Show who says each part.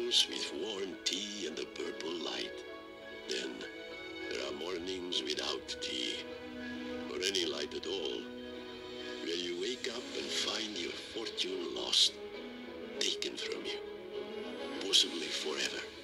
Speaker 1: mornings with warm tea and the purple light. Then there are mornings without tea, or any light at all, where you wake up and find your fortune lost, taken from you, possibly forever.